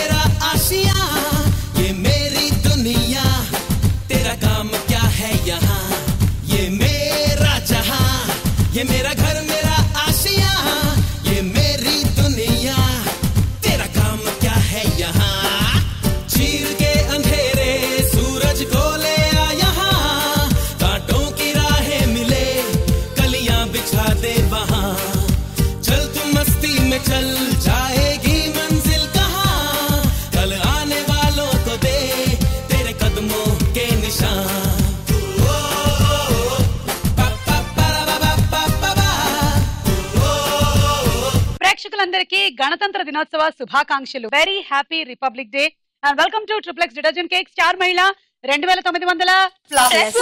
मेरा आशिया ये मेरी दुनिया तेरा काम क्या है यहाँ ये मेरा जहाँ ये मेरा घर मेरा आशिया ये मेरी दुनिया तेरा काम क्या है यहाँ चीर के अंधेरे सूरज को ले आ यहाँ कांटों की राहें मिले कलियां बिछा दे वहाँ चल तू मस्ती में चल जाएगी मंजिल कहाँ कल आने वालों को दे तेरे कदमों के निशान ప్రేక్షకులందరికీ గణతంత్ర దినోత్సవ శుభాకాంక్షలు. Very happy republic day and welcome to Triplex detergent cake star మహిళ 2900 plus.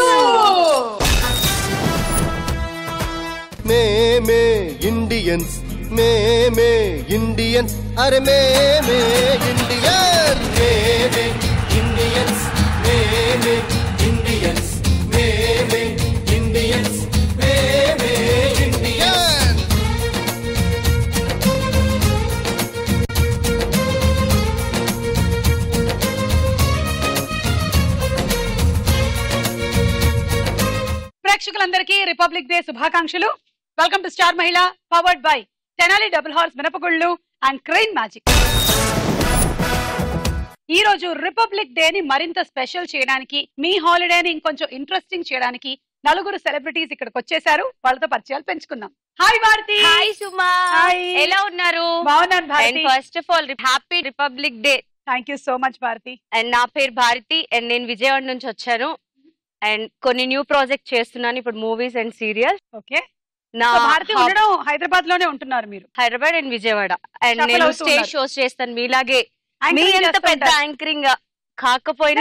My Indians my Indians అరే my Indian my Indians my Indians my Indians my Indian ప్రేక్షకులందరికీ రిపబ్లిక్ డే శుభాకాంక్షలు. Welcome to star Mahila powered by Tenali double horse మినపగుళ్ళు and crane magic. ఈ రోజు republic day ని మరింత special చేయడానికి, మీ హాలిడేని ఇంకొంచెం ఇంట్రెస్టింగ్ చేయడానికి నలుగురు సెలబ్రిటీస్ ఇక్కడికి వచ్చేసారు. వాళ్ళతో పరిచయాలు పెంచుకుందాం. హాయ్ భారతి. హాయ్ సుమా. ఎలా ఉన్నారు? బాగున్నాను Bharathi. First of all happy republic Day. Thank you so much Bharathi. And నా పేరు భారతి అండ్ నేను విజయవాడ నుంచి వచ్చాను అండ్ కొన్ని న్యూ ప్రాజెక్ట్ చేస్తున్నాను ఇప్పుడు, మూవీస్ అండ్ సీరియల్స్. ఓకే. నా భారతి ఉండడం హైదరాబాద్ లోనే ఉంటున్నారు మీరు? హైదరాబాద్ అండ్ విజయవాడ. అండ్ నేను స్టేజ్ షోస్ చేస్తాను మీలాగే. మీ ఎంత పెద్ద యాంకరింగ్ కాకపోయినా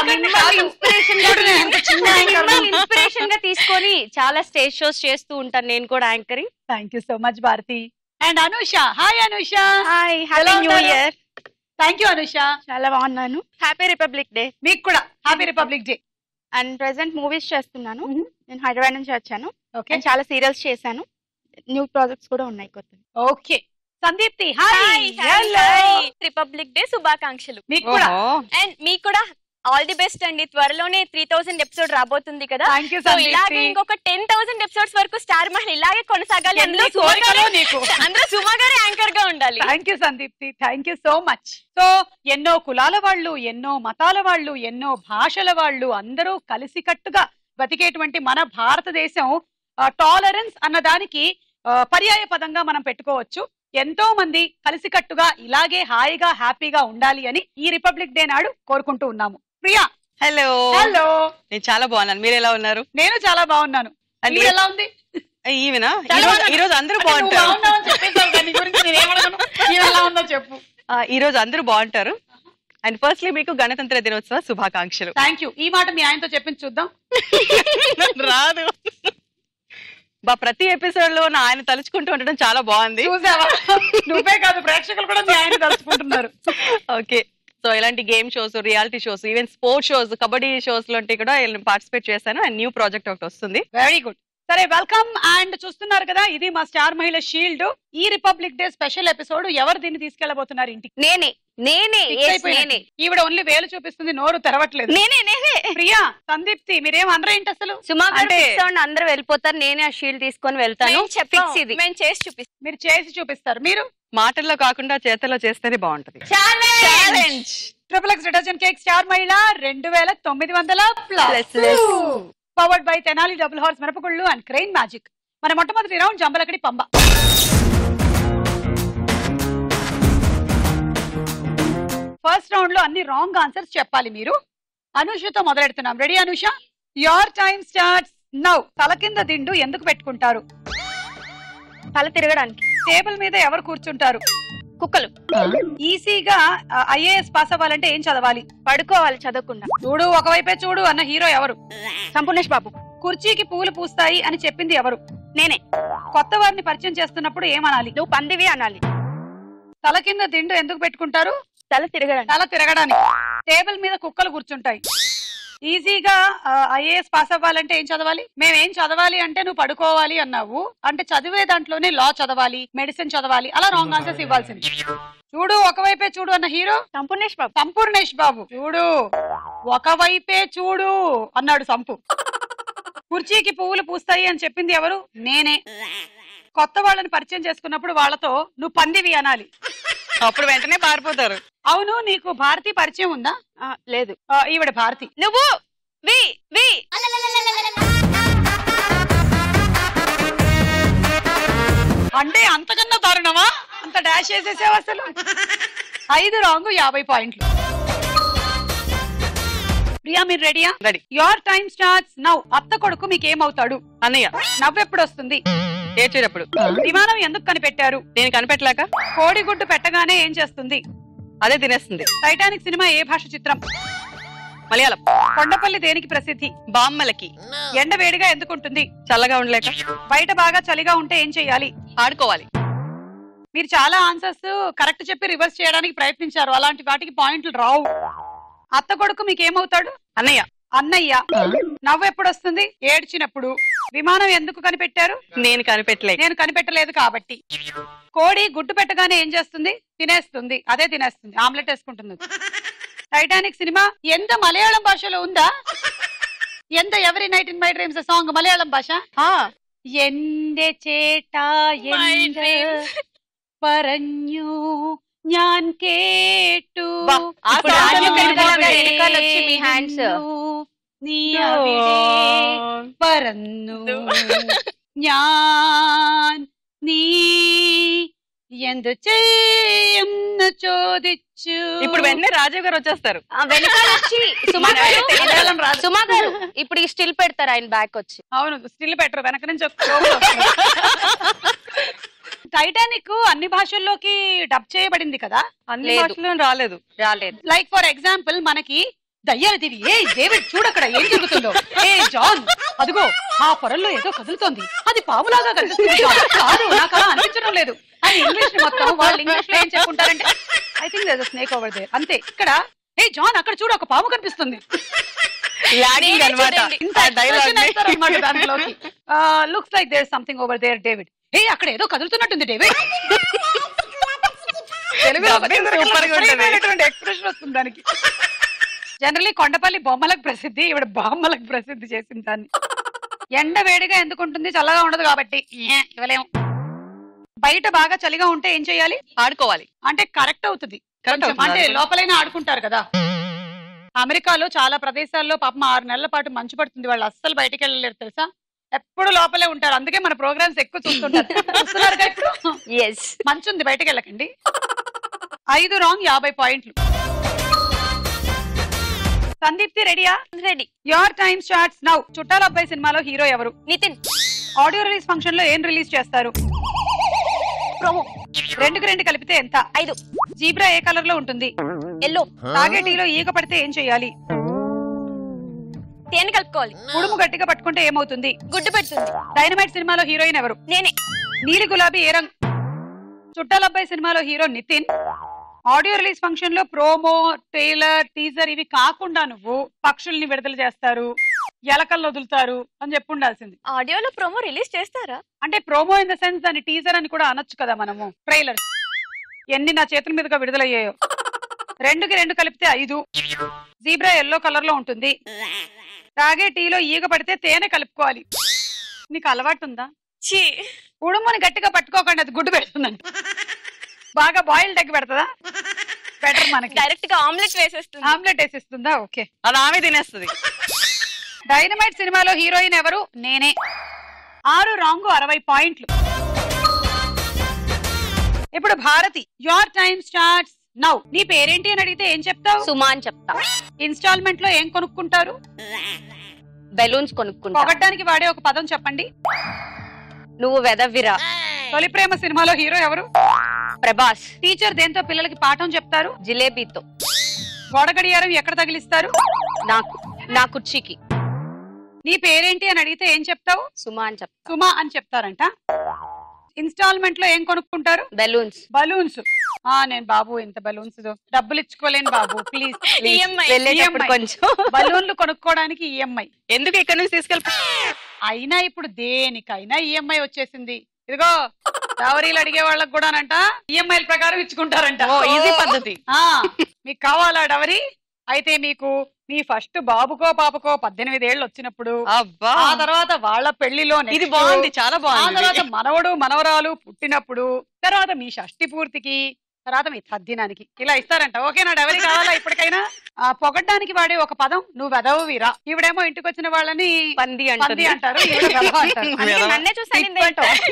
ఇన్స్పిరేషన్ గా తీసుకొని చాలా స్టేజ్ షోస్ చేస్తూ ఉంటాను నేను కూడా anchoring. Thank you so much Bharathi. And Anusha. Hi Anusha. Hi, happy New Year. Thank you Anusha. చాలా బాగున్నాను. Happy republic Day. మీకు కూడా happy republic day. And present movies చేస్తున్నాను. నేను హైదరాబాద్ నుంచి వచ్చాను. ఓకే. చాలా సీరియల్స్ చేశాను. న్యూ ప్రాజెక్ట్స్ కూడా ఉన్నాయి కొత్త. Okay. Sandeepthi. Hi. Republic day శుభాకాంక్షలు. మీకు కూడా. అండ్ మీకు కూడా ఆల్ ది బెస్ట్ అండి. త్వరలోనే 3000 ఎపిసోడ్ రాబోతుంది కదా. Thank you Sandeepthi. ఇలాగే ఇంకొక 10,000 ఎపిసోడ్స్ వరకు స్టార్ మహిళ ఇలాగే కొనసాగాలి. అందులో సుమా గారు యాంకర్ గా ఉండాలి. Thank you Sandeepthi. Thank you so much. So ఎన్నో కులాల వాళ్ళు, ఎన్నో మతాల వాళ్ళు, ఎన్నో భాషల వాళ్ళు అందరూ కలిసికట్టుగా బతికేటువంటి మన భారతదేశం టాలరెన్స్ అన్న దానికి పర్యాయ పదంగా మనం పెట్టుకోవచ్చు. ఎంతో మంది కలిసికట్టుగా ఇలాగే హాయిగా హ్యాపీగా ఉండాలి అని ఈ రిపబ్లిక్ డే నాడు కోరుకుంటూ ఉన్నాము. ప్రియా. హలో. హలో. నేను చాలా బాగున్నాను. మీరు ఎలా ఉన్నారు? నేను చాలా బాగున్నాను. ఎలా ఉంది? ఈవెనా? ఈ రోజు అందరూ బాగుంటారు. చెప్పు. ఈ రోజు అందరూ బాగుంటారు. అండ్ ఫస్ట్లీ మీకు గణతంత్ర దినోత్సవ శుభాకాంక్షలు. Thank you. ఈ మాట మీ ఆయనతో చెప్పించి చూద్దాం. రాదు. ప్రతి ఎపిసోడ్ లో నా ఆయన తలుచుకుంటూ ఉండడం చాలా బాగుంది. చూసావా? నువ్వే కాదు, ప్రేక్షకులు కూడా మీ ఆయన తలుచుకుంటున్నారు. ఓకే. సో ఇలాంటి game shows, reality shows, even sports shows, kabaddi shows లాంటి కూడా పార్టిసిపేట్ చేశాను. అండ్ న్యూ ప్రాజెక్ట్ ఒకటి వస్తుంది. Very good. సరే, వెల్కమ్. అండ్ చూస్తున్నారు కదా, ఇది మా స్టార్ మహిళ షీల్డ్. ఈ రిపబ్లిక్ డే స్పెషల్ ఎపిసోడ్. ఎవరు దీన్ని తీసుకెళ్లబోతున్నారు ఇంటికి? నేనే. ఈవిడ ఓన్లీ వేలు చూపిస్తుంది, నోరు తెరవట్లేదు. నేనే. ప్రియా, సందీప్తి, మీరేం అనరా ఏంటి అసలు? సుమా గారు అందరూ వెళ్ళిపోతారు, నేనే ఆ షీల్డ్ తీసుకొని వెళ్తాను. మీరు చేసి చూపిస్తారు. మీరు మాటల్లో కాకుండా చేతల్లో చేస్తేనే బాగుంటది. Challenge. Triple detergent cake star మహిళ 2900 plus. Powered by Tenali double horse మినపగుళ్ళు అండ్ క్రెయిన్ మ్యాజిక్. మన మొట్టమొదటి round Jambalakadi Pamba. First round లో అన్ని రాంగ్ ఆన్సర్స్ చెప్పాలి మీరు. అనూషతో మొదలెడుతున్నాం. Ready Anusha? Your time starts now. తల కింద దిండు ఎందుకు పెట్టుకుంటారు? తల తిరగడానికి. టేబుల్ మీద ఎవరు కూర్చుంటారు? కుక్కలు. ఈజీగా ఐఏఎస్ పాస్ అవ్వాలంటే ఏం చదవాలి? పడుకోవాలి చదవకుండా. చూడు ఒకవైపే చూడు అన్న హీరో ఎవరు? సంపూర్ణేష్ బాబు. కుర్చీకి పూలు పూస్తాయి అని చెప్పింది ఎవరు? నేనే. కొత్త వారిని పరిచయం చేస్తున్నప్పుడు ఏమనాలి? నువ్వు పందివి అనాలి. తల కింద దిండు ఎందుకు పెట్టుకుంటారు? తల తిరగడానికి. టేబుల్ మీద కుక్కలు కూర్చుంటాయి. ఈజీగా ఐఏఎస్ పాస్ అవ్వాలంటే ఏం చదవాలి? మేమేం చదవాలి అంటే నువ్వు పడుకోవాలి అన్నావు. అంటే చదివే దాంట్లోనే లా చదవాలి, మెడిసిన్ చదవాలి, అలా రాంగ్ ఆన్సర్స్ ఇవ్వాల్సింది. చూడు ఒకవైపే చూడు అన్న హీరో సంపూర్ణేష్ బాబు. చూడు ఒకవైపే చూడు అన్నాడు సంపు. కుర్చీకి పువ్వులు పూస్తాయి అని చెప్పింది ఎవరు? నేనే. కొత్త వాళ్ళని పరిచయం చేసుకున్నప్పుడు వాళ్ళతో నువ్వు పందివి అనాలి, అప్పుడు వెంటనే పారిపోతారు. అవును, నీకు భారతి పరిచయం ఉందా? లేదు. ఈవిడ భారతి. నువ్వు వి వి అంటే అంతకన్నా దారుణమా? అంత డాష్ వేసేసావు అసలు. 5 రాంగ్ 50 పాయింట్లు. ప్రియా మీరు రెడీయా? Ready. Your time starts now. అత్త కొడుకు మీకేమవుతాడు? అన్నయ్య. నవ్వెప్పుడు వస్తుంది? ఏడ్చేటప్పుడు. విమానం ఎందుకు కనిపెట్టారు? నేను కనిపెట్టలేక. కోడిగుడ్డు పెట్టగానే ఏం చేస్తుంది? అదే తినేస్తుంది. టైటానిక్ సినిమా ఏ భాష చిత్రం? మలయాళం. కొండపల్లి దేనికి ప్రసిద్ధి? బామ్మలకి. ఎండ వేడిగా ఎందుకు ఉంటుంది? చల్లగా ఉండలేక. బయట బాగా చలిగా ఉంటే ఏం చెయ్యాలి? ఆడుకోవాలి. మీరు చాలా ఆన్సర్స్ కరెక్ట్ చెప్పి రివర్స్ చేయడానికి ప్రయత్నించారు, అలాంటి వాటికి పాయింట్లు రావు. అత్త కొడుకు మీకేమవుతాడు? అన్నయ్య. అన్నయ్య. నవ్వు ఎప్పుడు వస్తుంది? ఏడ్చినప్పుడు. విమానం ఎందుకు కనిపెట్టారు? నేను కనిపెట్టలేదు. నేను కనిపెట్టలేదు కాబట్టి. కోడి గుడ్డు పెట్టగానే ఏం చేస్తుంది? తినేస్తుంది. అదే తినేస్తుంది, ఆమ్లెట్ వేసుకుంటుంది. టైటానిక్ సినిమా ఎంత మలయాళం భాషలో ఉందా? ఎంత every night in my dreams song Malayalam భాష. എന്റെ ചേട്ടാ എന്ത് പറഞ്ഞു ഞാൻ കേട്ടു നീ അവിടെ പറന്നു ഞാൻ നീ എന്ത് ചെയ്യുന്നു ചോദിച്ചു. ఇప్పుడు వెంటనే రాజీవ్ గారు వచ్చేస్తారు. వెనకాల వచ్చి సుమా గారు ఇప్పుడు ఈ స్టిల్ పెడతారు ఆయన బ్యాక్ వచ్చి. అవును, స్టిల్ పెట్టరు, వెనక నుంచి టైటానిక్ అన్ని భాషల్లోకి డబ్ చేయబడింది కదా? అన్ని భాషల్లో రాలేదు. లైక్ ఫర్ ఎగ్జాంపుల్ మనకి దయ్యాలు తిరిగి ఏ డేవిడ్ చూడక్కడ ఏం జరుగుతుందో, ఏ జాన్ అదిగో ఆ పొరల్లో ఏదో కదులుతోంది, అది పాములాగా కనిపిస్తుంది, కాదు నాకు అలా అనిపించడం లేదు అని ఇంగ్లీష్ మొత్తం వాళ్ళు ఇంగ్లీష్ లో ఏం చెప్పుకుంటారంటే I think there is snake over there. అంతే. ఇక్కడ ఏ జాన్ అక్కడ చూడు ఒక పాము కనిపిస్తుంది. Looks like there something over there David. ఏ అక్కడ ఏదో కదులుతున్నట్టుంది డేవిడ్. ఎక్స్ప్రెషన్ వస్తుంది దానికి. జనరలీ కొండపల్లి బొమ్మలకు ప్రసిద్ధి, ఇవిడ బామ్మలకు ప్రసిద్ధి చేసింది దాన్ని. ఎండ వేడిగా ఎందుకు ఉంటుంది? చల్లగా ఉండదు కాబట్టి ఇవ్వలేము. బయట బాగా చలిగా ఉంటే ఏం చేయాలి? ఆడుకోవాలి. అంటే కరెక్ట్ అవుతుంది. అంటే లోపలైనా ఆడుకుంటారు కదా. అమెరికాలో చాలా ప్రదేశాల్లో పాపం 6 నెలల పాటు మంచు పడుతుంది, వాళ్ళు అస్సలు బయటకు వెళ్ళలేరు తెలుసా, ఎప్పుడు లోపలే ఉంటారు. అందుకే మన ప్రోగ్రామ్స్ ఎక్కువ చూస్తుంటారు. చూస్తున్నారుగా ఇప్పుడు మంచు ఉంది, బయటకు వెళ్ళకండి. 5 రాంగ్ 50 పాయింట్లు. సందీప్తి రెడీయా? Ready. Your time starts now. చుట్టాల అబ్బాయి సినిమాలో హీరో ఎవరు? నితిన్. ఆడియో రిలీజ్ ఫంక్షన్ లో ఏం రిలీజ్ చేస్తారు? ప్రోమో. 2కి 2 కలిపితే ఎంత? 5. జీబ్రా ఏ కలర్ లో ఉంటుంది? ఎల్లో. తాగే టీలో ఈగ పడితే ఏం చెయ్యాలి? తేనె కలుపుకోవాలి. ఉడుము గట్టిగా పట్టుకుంటే ఏమవుతుంది? గుడ్డు పెడుతుంది. డైనమైట్ సినిమాలో హీరోయిన్ ఎవరు? నేనే. నీలి గులాబీ ఏ రంగు? చుట్టాల అబ్బాయి సినిమాలో hero Nithin. Audio release function లో ప్రోమో, ట్రైలర్, టీజర్ ఇవి కాకుండా నువ్వు పక్షుల్ని విడుదల చేస్తారు, ఎలకల్లో వదులుతారు అని చెప్పి ఉండాల్సింది. ఆడియోలో ప్రోమో రిలీజ్ చేస్తారా? అంటే ప్రోమో ఇన్ ద సెన్స్ దాని టీజర్ అని కూడా అనొచ్చు కదా మనము. ట్రైలర్ ఎన్ని నా చేతుల మీదుగా విడుదలయ్యాయో. 2కి 2 కలిపితే 5. జీబ్రా ఎల్లో కలర్ లో ఉంటుంది. తాగే టీలో ఈగ పడితే తేనె కలుపుకోవాలి. నీకు అలవాటు ఉందా? ఉడుముని గట్టిగా పట్టుకోకండి, అది గుడ్డు పెడుతుందండి. బాగా బాయిల్డ్ ఎగ్ పెడతా బెటర్. మనకి డైరెక్ట్ గా ఆమ్లెట్ వేసేస్తుంది. ఆమ్లెట్ వేసేస్తుందా? ఓకే, అది ఆమె తినేస్తుంది. డైనమైట్ సినిమాలో హీరోయిన్ ఎవరు? నేనే. 6 రాంగ్ 60 పాయింట్లు. ఇప్పుడు Bharathi. Your time starts now. నీ పేరేంటి అని అడిగితే ఏం చెప్తావు? సుమా అని చెప్తా. ఇన్స్టాల్మెంట్ లో ఏం కొనుక్కుంటారు? బెలూన్స్ కొనుక్కుంటా. పొగడ్డానికి వాడే ఒక పదం చెప్పండి. నువ్వు వెదవిరా. తొలి ప్రేమ సినిమాలో హీరో ఎవరు? ప్రభాస్. టీచర్ దేంతో పిల్లలకి పాఠం చెప్తారు? జిలేబీతో. గోడ గడియారం ఎక్కడ తగిలిస్తారు? నా కుర్చీకి. నీ పేరేంటి అని అడిగితే ఏం చెప్తావు? సుమా అని చెప్తా. సుమా అని చెప్తారంట. ఇన్స్టాల్మెంట్ లో ఏం కొనుక్కుంటారు? బెలూన్స్. బలూన్స్. నేను బాబు ఇంత బలూన్స్ డబ్బులు ఇచ్చుకోలేను బాబు, ప్లీజ్. కొంచెం బలూన్లు కొనుక్కోవడానికి ఈఎంఐ. ఎందుకు ఇక్కడ నుంచి తీసుకెళ్ళి? అయినా ఇప్పుడు దేనికైనా ఈఎంఐ వచ్చేసింది. ఇదిగో డవరీలు అడిగే వాళ్ళకి కూడానంట ఈఎంఐల ప్రకారం ఇచ్చుకుంటారంట. ఈజీ పద్ధతి. మీకు కావాలా డవరీ? అయితే మీకు మీ ఫస్ట్ బాబుకో పాపకో 18 ఏళ్ళు వచ్చినప్పుడు, ఆ తర్వాత వాళ్ళ పెళ్లిలో ఇది బాగుంది, చాలా బాగుంది. ఆ తర్వాత మనవడు మనవరాలు పుట్టినప్పుడు, తర్వాత మీ షష్టి పూర్తికి, తర్వాత మీ తద్దినానికి ఇలా ఇస్తారంట. ఓకేనా? డవరీ కావాలా ఇప్పటికైనా? పొగడ్డానికి వాడే ఒక పదం నువ్వు వెదవీరా. ఈవిడేమో ఇంటికి వచ్చిన వాళ్ళని పంది అంటారు, నన్నే చూసాను.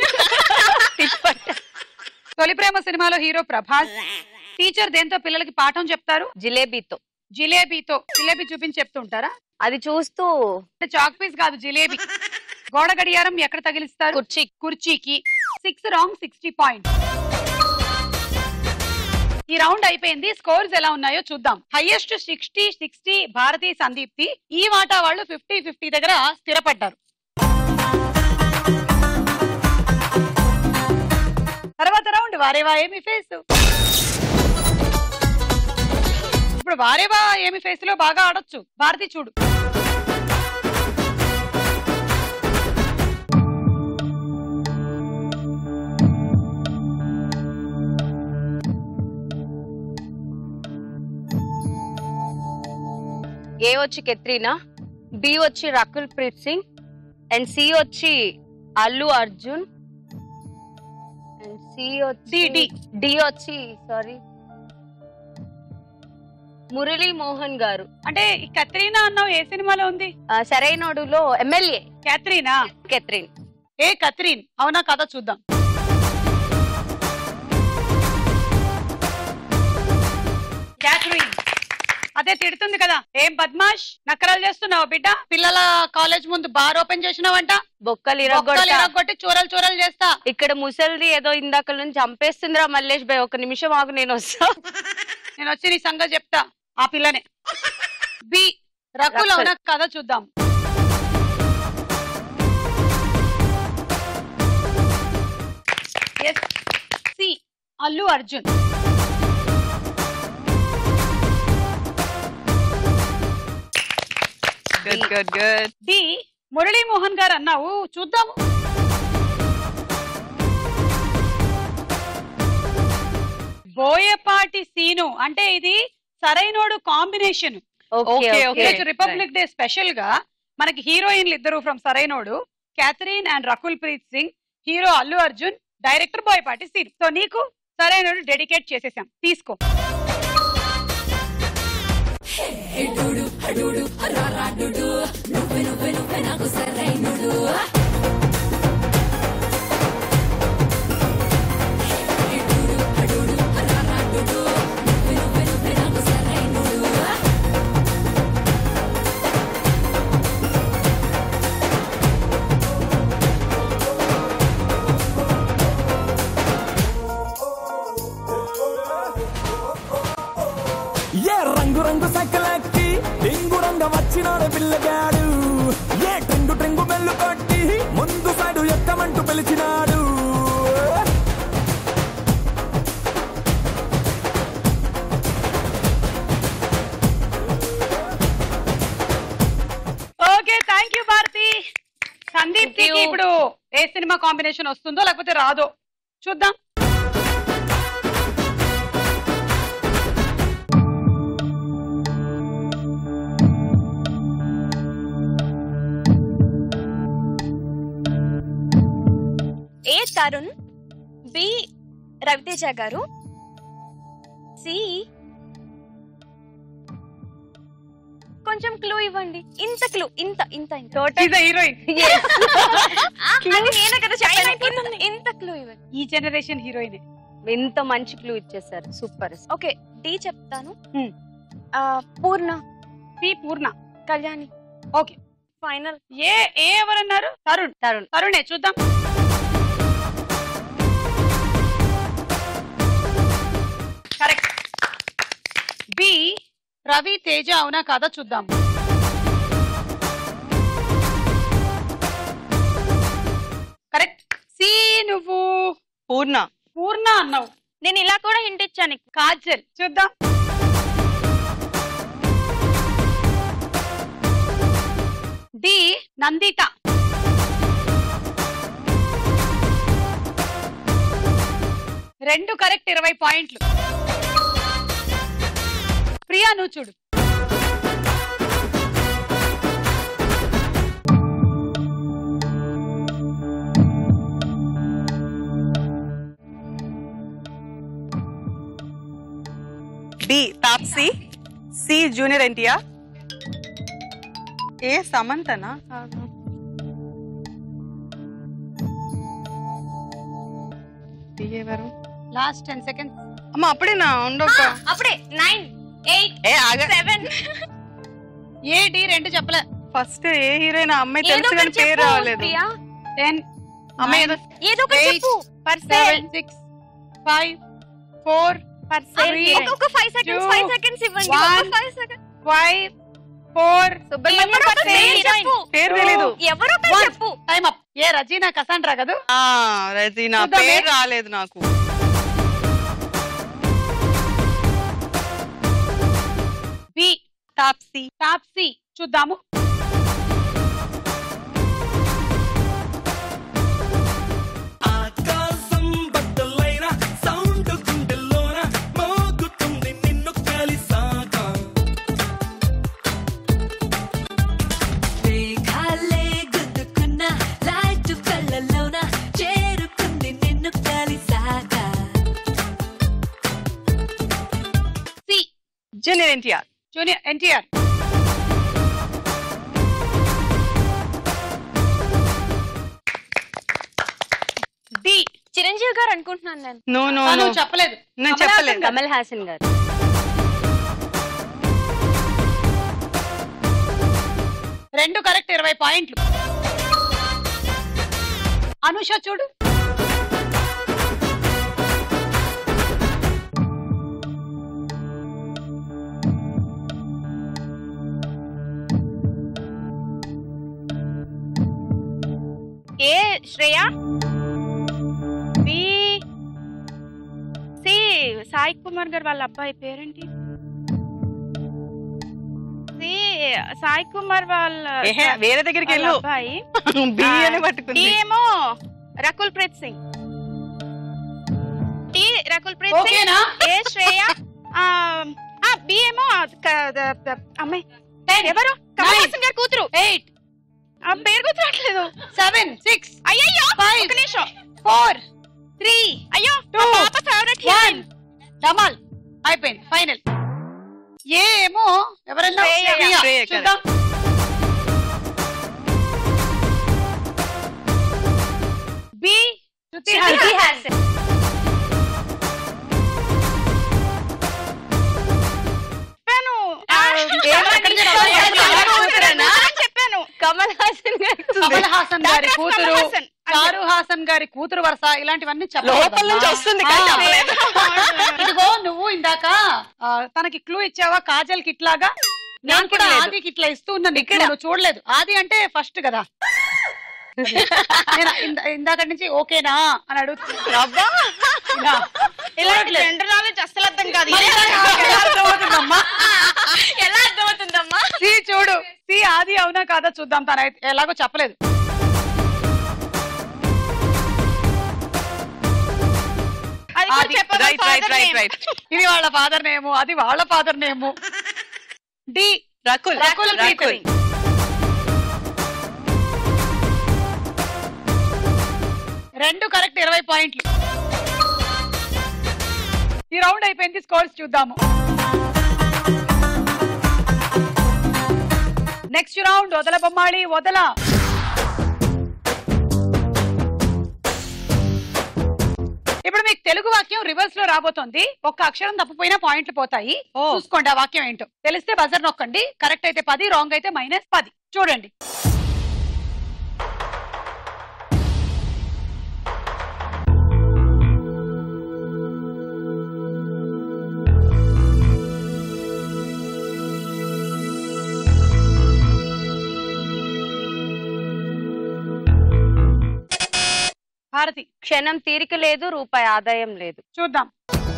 తొలి ప్రేమ సినిమాలో హీరో ప్రభాస్. టీచర్ దేంతో పిల్లలకి పాఠం చెప్తారు? జిలేబీతో. జిలేబీ చూపించి చెప్తుంటారా? అది చూస్తూ. చాక్ పీస్ కాదు, జిలేబీ. గోడ గడియారం ఎక్కడ తగిలిస్తారు? కుర్చీకి. 6 రాంగ్, 60 పాయింట్స్. ఈ రౌండ్ అయిపోయింది. స్కోర్స్ ఎలా ఉన్నాయో చూద్దాం. హైయెస్ట్ 60 భారతీ, సందీప్తి. ఈ వాటా వాళ్ళు 50-50 దగ్గర స్థిరపడ్డారు. తర్వాత రౌండ్ వారేవా ఏమి ఫేస్. ఇప్పుడు వారేవా ఏమి ఫేస్ లో బాగా ఆడొచ్చు. భారతి చూడు. ఏ వచ్చి కెత్రీనా, బి వచ్చి రకుల్ ప్రీత్ సింగ్, అండ్ సి వచ్చి అల్లు అర్జున్, అండ్ డి వచ్చి సారీ మురళీ మోహన్ గారు. అంటే కత్రీనా అన్నావు, ఏ సినిమాలో ఉంది? సరైనోడులో ఎమ్మెల్యే. కెత్రీన్. ఏ కత్రీన్ అవునా కదా చూద్దాం. క్యాథరిన్. అదే తిడుతుంది కదా, ఏం బద్మాష్ నకరాలు చేస్తున్నావు బిడ్డ, పిల్లల కాలేజ్ ముందు బార్ ఓపెన్ చేసినావంట, బొక్కలు ఇరగొట్టి చూరలు చేస్తా. ఇక్కడ ముసలిది ఏదో ఇందాక నుంచి చంపేస్తుందిరా మల్లేష్ భాయ్, ఒక నిమిషం ఆగు, నేను వస్తా. నేను వచ్చి నీ సంగతి చెప్తా. ఆ పిల్లనే. బి రకుల్ అవునా కదా చూద్దాం. సి అల్లు అర్జున్. డి మురళీ మోహన్ గారు అన్నావు, చూద్దాము. బోయపాటి సీను. అంటే ఇది Sarrainodu combination. Republic Day special గా మనకి హీరోయిన్లు ఇద్దరు from Sarrainodu, Catherine and Rakul Preet Singh. Hero Allu Arjun, director Boyapati Seenu. So నీకు సరైనోడు డెడికేట్ చేసేసాం, తీసుకో. రంగు సకలకి డింగు రంగ వచ్చినాడు పిల్లగాడు, ఏ ట్రెంగు బెల్లు కొట్టి ముందు సైడు ఎక్కమంటూ పిలిచినాడు. Okay, thank you Bharathi. Sandeep కి ఇప్పుడు ఏ సినిమా కాంబినేషన్ వస్తుందో లేకపోతే రాదో చూద్దాం. ఏ తరుణ్, బి రవితేజ గారు, సి కొంచెం క్లూ ఇవ్వండి. ఇంత క్లూ, ఇంత హీరోయిన్. నేనే కదా చెప్పాను, ఇంత క్లూ ఇవ్వండి. ఈ జనరేషన్ హీరోయిన్. ఎంత మంచి క్లూ ఇచ్చేసారు, సూపర్. ఓకే, డి చెప్తాను. Poorna. C Poorna. Kalyani. Okay final. A ఎవరన్నారు? తరుణే. చూద్దాం. కరెక్ట్. బి రవి తేజ అవునా కాదా చూద్దాం. కరెక్ట్. సి నువ్వు పూర్ణ అన్నావు. నేను ఇలా కూడా హింట్ ఇచ్చాను. కాజల్. చూద్దాం. డి నందిత. 2 కరెక్ట్ 20 పాయింట్లు. ప్రియా నువ్వు చూడు. B Taapsee, C junior NTR, A సమంతనా? Last 10 seconds. అమ్మ అప్పుడేనా ఉండొక అప్పుడే 9 8 7 ఏ డి 2 చెప్పలే. ఫస్ట్ ఏ హీరోయిన్ అమ్మాయి తెలుసు కానీ పేరు రాలేదు. 10 అమ్మాయి ఏదో ఒకటి చెప్పు. 7 6 5 4 ఒక 5 సెకండ్స్ 5 సెకండ్స్ ఇవ్వండి. ఒక 5 సెకండ్స్ 5 4 పేరు తెలీదు. ఎవరో చెప్పు. Time up. A Regina Cassandra కదా? రజీనా పేరు రాలేదు నాకు. బి తాప్సీ. తాప్సీ చూద్దాము. ఆకాశం బట్టలైన సౌండ్ గుండెల్లోన మోగుతుంది నిన్ను కలిసాక. మేఘాలే గుద్దుకున్న లైట్ కళ్ళలోన చేరుకుంది నిన్ను కలిసాక. C junior NTR. Junior NTR. D Chiranjeevi garu అనుకుంటున్నాను నేను. నువ్వు చెప్పలేదు. నేను చెప్పలేదు. కమల్ హాసన్ గారు. రెండు కరెక్ట్ 20 పాయింట్లు. అనుష చూడు. A Shreya. B C Sai Kumar garu వాళ్ళ అబ్బాయి పేరేంటి? సి సాయి కుమార్ వాళ్ళ వేరే దగ్గరికి వెళ్ళు. అబ్బాయి. బి అని పట్టుకుంది. డి ఏమో రకుల్ ప్రీత్ సింగ్. డి రకుల్ ప్రీత్ సింగ్. ఓకేనా? ఏ శ్రేయ. బి ఏమో అమ్మాయి ఎవరు? కమల్ హాసన్ గారి కూతురు. 8 ఆ పేరు గుర్తురాట్లేదు. 7 6 అయ్యయ్యో 5 ఒక నిమిషం. 4 3 అయ్యో 2 మా పాప ఫేవరెట్ 1 హీరోయిన్. డమాల్ అయిపోయింది. ఫైనల్. ఏ ఏమో ఎవరన్నా శ్రేయ. ప్రియా. శ్రేయ చూద్దాం. బి శృతి హాసన్. చెప్పాను కమల్ హాసన్ గారు. కమల్ హాసన్ గారి డాక్టర్ కూతురు, కమల్ హాసన్. చారు హాసన్ గారి కూతురు వరుస ఇలాంటివన్నీ లోపల నుంచి వస్తుంది కానీ చెప్పలేదు. ఇదిగో నువ్వు ఇందాక తనకి క్లూ ఇచ్చావా కాజల్ కిట్ లాగా? నేను కూడా ఆదికి ఇట్లా ఇస్తూ ఉన్నాను. ఇక్కడ నువ్వు చూడలేదు. ఆది అంటే ఫస్ట్ కదా. నేను ఇందాక నుంచి ఓకేనా అని అడుగుతున్నా. ఇలాంటి జనరల్ నాలెడ్జ్ అస్సలు అర్థం కాదు. ఎలా అర్థమవుతుందమ్మా? ఎలా అర్థమవుతుందమ్మా? సి చూడు. సి ఆది అవునా కాదా చూద్దాం. తన ఎలాగో చెప్పలేదు. అది కూడా చెప్పాలి. Right right right right. ఇది వాళ్ళ ఫాదర్ నేము, అది వాళ్ళ father name. D Rakul. Rakul Preet Rakul. Singh. రెండు కరెక్ట్ 20 పాయింట్లు. ఈ రౌండ్ అయిపోయింది. స్కోర్స్ చూద్దాము. నెక్స్ట్ రౌండ్ వదల బొమ్మాళి వదల. ఇప్పుడు మీకు తెలుగు వాక్యం రివర్స్ లో రాబోతోంది. ఒక్క అక్షరం తప్పిపోయినా పాయింట్లు పోతాయి. చూసుకోండి ఆ వాక్యం ఏంటో. తెలిస్తే బజర్ నొక్కండి. కరెక్ట్ అయితే 10, రాంగ్ అయితే -10. చూడండి. భారతి. క్షణం తీరిక లేదు, రూపాయి ఆదాయం లేదు. చూద్దాం.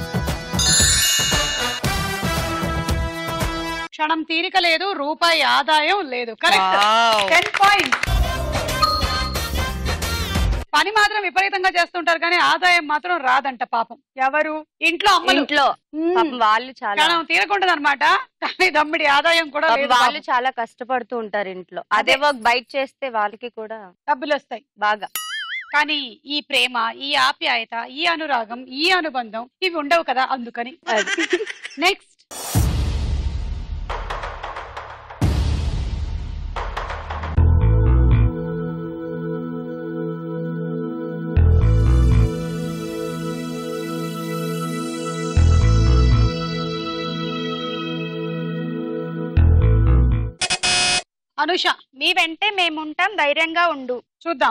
క్షణం తీరిక లేదు, రూపాయి ఆదాయం లేదు. కరెక్ట్. 10 పాయింట్స్. పని మాత్రం విపరీతంగా చేస్తుంటారు కానీ ఆదాయం మాత్రం రాదంట పాపం. ఎవరు? ఇంట్లో అమ్మలు. ఇంట్లో వాళ్ళు చాలా తీరకుంటది అనమాట. కానీ దమ్మిడి ఆదాయం కూడా లేదు. వాళ్ళు చాలా కష్టపడుతూ ఉంటారు ఇంట్లో. అదే వర్క్ బయట చేస్తే వాళ్ళకి కూడా డబ్బులు వస్తాయి బాగా. కానీ ఈ ప్రేమ, ఈ ఆప్యాయత, ఈ అనురాగం, ఈ అనుబంధం ఇవి ఉండవు కదా, అందుకని. నెక్స్ట్ అనుష. మీ వెంటే మేముంటాం, ధైర్యంగా ఉండు. చూద్దాం.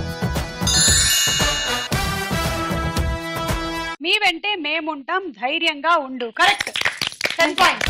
మీ వెంటే మేముంటాం, ధైర్యంగా ఉండు. కరెక్ట్. 10 పాయింట్స్.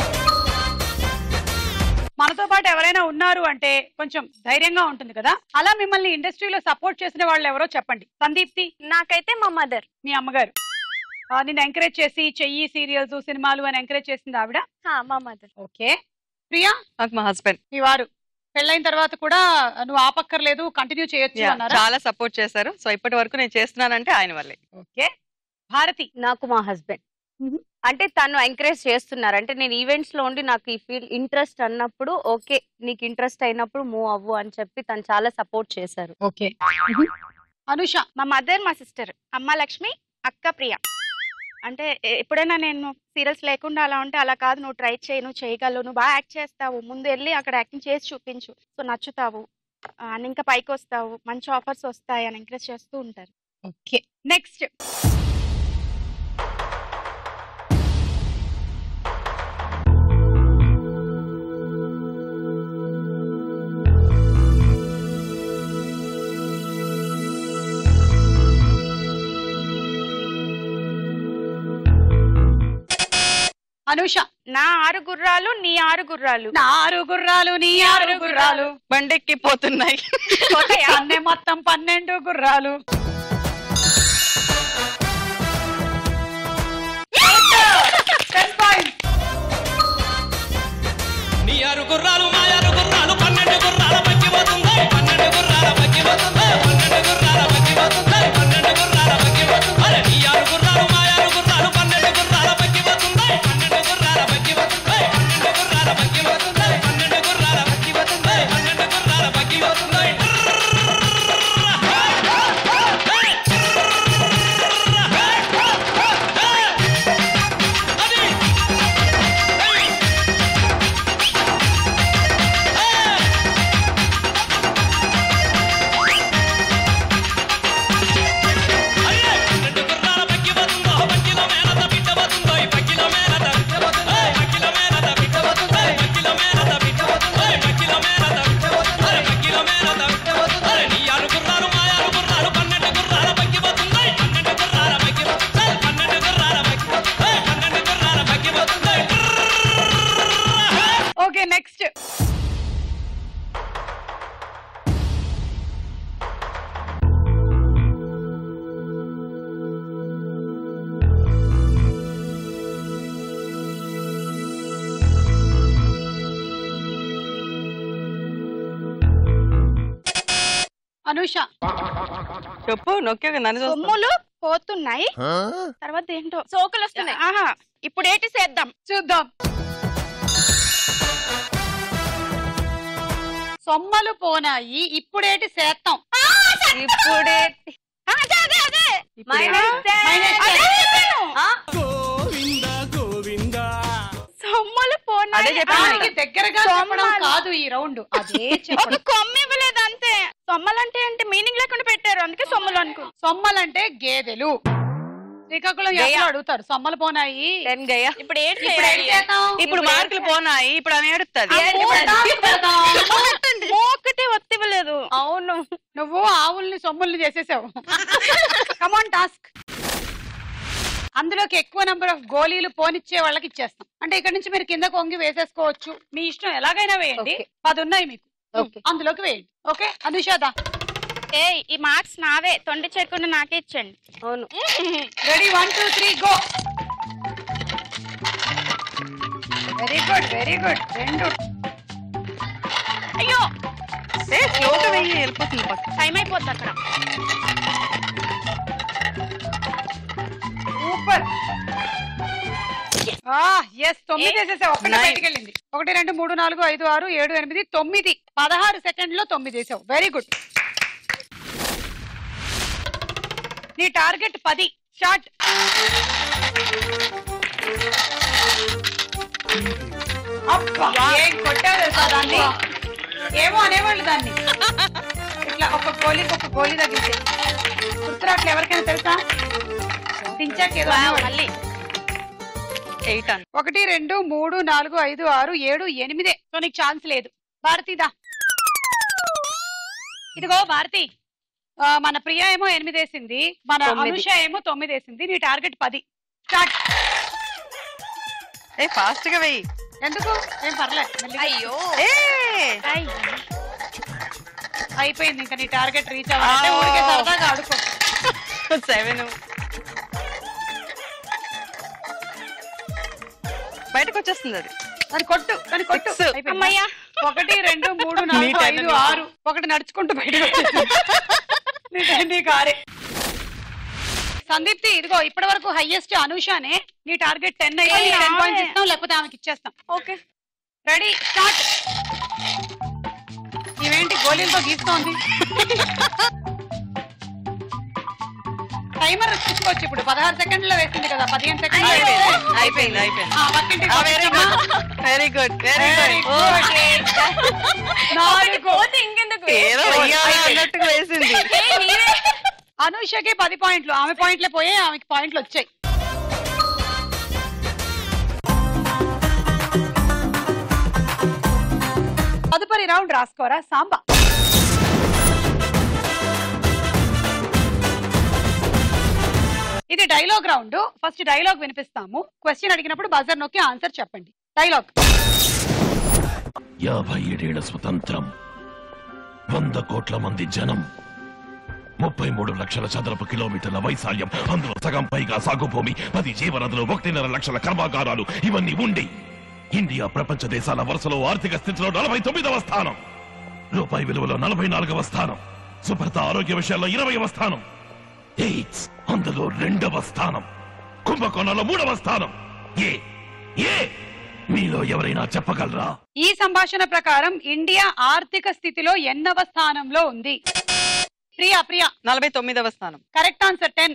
మనతో పాటు ఎవరైనా ఉన్నారు అంటే కొంచెం ధైర్యంగా ఉంటుంది కదా. అలా మిమ్మల్ని ఇండస్ట్రీలో సపోర్ట్ చేసిన వాళ్ళు ఎవరో చెప్పండి. సందీప్తి. నాకైతే మా మదర్. మీ అమ్మగారు నిన్ను ఎంకరేజ్ చేసి చెయ్యి సీరియల్స్ సినిమాలు అని ఎంకరేజ్ చేసింది ఆవిడ? మా మదర్. ఓకే. ప్రియా. నాకు మా హస్బెండ్. మీ వారు పెళ్ళైన తర్వాత కూడా నువ్వు ఆపక్కర్లేదు, కంటిన్యూ చేయొచ్చు అన్నారా? చాలా సపోర్ట్ చేశారు. సో ఇప్పటి వరకు నేను చేస్తున్నానంటే ఆయన వల్లే. ఓకే. భారతి. నాకు మా హస్బెండ్. అంటే తను ఎంకరేజ్ చేస్తున్నారు. అంటే నేను ఈవెంట్స్ లో ఉండి నాకు ఈ ఫీల్ ఇంట్రెస్ట్ అన్నప్పుడు ఓకే నీకు ఇంట్రెస్ట్ అయినప్పుడు మూవ్ అవ్వు అని చెప్పి తను చాలా సపోర్ట్ చేశారు. ఓకే. అనుష. మా మదర్, మా సిస్టర్. అమ్మ లక్ష్మి, అక్క ప్రియ. అంటే ఎప్పుడైనా నేను సీరియల్స్ లేకుండా అలా ఉంటే అలా కాదు, నువ్వు ట్రై చేయి, నువ్వు చేయగలవు, నువ్వు బాగా యాక్ట్ చేస్తావు, ముందు వెళ్ళి అక్కడ యాక్టింగ్ చేసి చూపించు, సో నచ్చుతావు అని ఇంకా పైకి వస్తావు, మంచి ఆఫర్స్ వస్తాయి అని ఎంకరేజ్ చేస్తూ ఉంటారు. ఓకే. నెక్స్ట్. అనుష. నా 6 గుర్రాలు నీ 6 గుర్రాలు. నా 6 గుర్రాలు నీ 6 గుర్రాలు బండెక్కిపోతున్నాయి. అన్నే మొత్తం 12 గుర్రాలు. నీ 6 గుర్రాలు మా 6 గుర్రాలు 12 గుర్రాల పక్కిపోతుంది, 12 గుర్రాల పక్కిపోతుంది, 12 గుర్రాల పక్కిపోతుంది, 12 గుర్రాల పక్కిపోతుంది. అరే నీ 6 గుర్రాలు మా 6 గుర్రాలు 12 గుర్రాల పక్కిపోతుంది, 12 గుర్రాల పక్కిపోతుంది, 12 గుర్రాల పక్కిపోతుంది, 12 గుర్రాల పక్కిపోతుంది, 12 గుర్రాల పక్కిపోతుంది. ఓకే. నెక్స్ట్. అనుష. చెప్పు. నొక్కే నన్ను చూస్తా. కొమ్ములు పోతున్నాయి, తర్వాత ఏంటో సోకులు వస్తున్నాయి. ఆహా, ఇప్పుడు ఏంటి చేద్దాం? చూద్దాం. సొమ్మలు పోనాయి, ఇప్పుడేటి సేత్తాం. ఇప్పుడే సొమ్ములు పోనాయి. దగ్గరగా చెప్పడం కాదు ఈ రౌండ్. అదే ఒక కొమ్ము ఇవ్వలేదు అంతే. సొమ్మలంటే ఏంటి మీనింగ్ లేకుండా పెట్టారు, అందుకే సొమ్ములు అనుకో. సొమ్మలంటే గేదెలు. శ్రీకాకుళం అడుగుతారు సొమ్మలు పోనాయి. ఇప్పుడు ఇప్పుడు మార్కులు పోనాయి, ఇప్పుడు ఆమె ఏడుస్తుంది. ఒకటే ఒత్తివ్వలేదు. అవును, నువ్వు ఆవుల్ని సొమ్ముల్ని చేసేసావు. కమాన్ టాస్క్. అందులోకి ఎక్కువ నెంబర్ ఆఫ్ గోళీలు పోనిచ్చే వాళ్ళకి ఇచ్చేస్తాం. అంటే ఇక్కడ నుంచి మీరు కింద కొంగి వేసేసుకోవచ్చు, మీ ఇష్టం ఎలాగైనా వేయండి. 10 ఉన్నాయి మీకు, అందులోకి వేయండి. ఓకే అనుషాదా. ఈ మార్క్స్ నావే, తొండి చేయకుండా నాకే ఇచ్చండి. అవును. Ready 1 2 3 go. Very good, very good. 2. అయ్యో స్లోగా వెయ్యి వెళ్ళిపోతుంది టైం అయిపోద్ది అక్కడ. సూపర్. ఎస్ 9 వేసేసావు. ఒక్కటే బయటికి వెళ్ళింది. 1 2 3 4 5 6 7 8 9 16 సెకండ్లో 9 వేసావు. Very good. నీ టార్గెట్ 10. స్టార్ట్. ఏం కొట్టావు తెలుసా దాన్ని? ఏమో అనేవాళ్ళు దాన్ని. ఇట్లా ఒక గోలీ తగ్గితే గుర్తురాట్లు ఎవరికైనా తెలుసా? దించాకేదో మళ్ళీ 8 1 2 3 4 5 6 7 8. సో నీకు ఛాన్స్ లేదు. భారతీదా ఇదిగో భారతి. మన ప్రియ ఏమో 8 వేసింది, మన అనుష ఏమో 9 వేసింది. నీ టార్గెట్ 10. స్టార్ట్. ఫాస్ట్ గా వెయ్యి. ఎందుకు? ఏం పర్లేదు. అయ్యో అయిపోయింది. ఇంకా నీ టార్గెట్ రీచ్ అవ్వాలంటే ఊరికే సరదాగా ఆడుకో. 7 బయటకు వచ్చేస్తుంది. అది దాన్ని కొట్టు. 1 2 3 4 5 6 ఒకటి నడుచుకుంటూ బయటకు వచ్చేసింది. నీ కారే. సందీప్తి ఇదిగో ఇప్పటి వరకు హైయెస్ట్ అనుషానే. నీ టార్గెట్ 10 అయితే 10 పాయింట్స్ ఇస్తాం, లేకపోతే ఆమెకి ఇచ్చేస్తాం. Okay ready start. ఇవేంటి గోళీలతో గీస్తోంది? టైమర్ చూసుకోవచ్చు. ఇప్పుడు 16 సెకండ్లో వేసింది కదా, 15 సెకండ్లో అయిపోయింది. Very good. అన్నట్టుగా వేసింది. అనూషకి 10 పాయింట్లు. ఆమె పాయింట్లే పోయాయి, ఆమెకి పాయింట్లు వచ్చాయి. తదుపరి రౌండ్ రాసుకోరా సాంబా. ఇది డైలాగ్ రౌండ్. ఫస్ట్ డైలాగ్ వినిపిస్తాము. క్వశ్చన్ అడిగినప్పుడు బజర్ నొక్కి ఆన్సర్ చెప్పండి. డైలాగ్. 57 ఏళ్ల స్వతంత్రం, 100 కోట్ల మంది జనం, 33 లక్షల చదరపు కిలోమీటర్ల వైశాల్యం, అందులో సగం పైగా సాగు భూమి, 10 జీవనదులు, 1.5 లక్షల కర్మాగారాలు, ఇవన్నీ ఉండి ఇండియా ప్రపంచ దేశాల వరుసలో ఆర్థిక స్థితిలో 49వ స్థానం, రూపాయి విలువలో 44వ స్థానం, శుభ్రత ఆరోగ్య విషయాల్లో 20వ స్థానం, ఎయిడ్స్ అందులో 2వ స్థానం, కుంభకోణంలో 3వ స్థానం. మీలో ఎవరైనా చెప్పగలరా? ఈ సంభాషణ ప్రకారం ఇండియా ఆర్థిక స్థితిలో ఎన్నవ స్థానంలో ఉంది? ప్రియా 49వ స్థానం. Correct answer 10.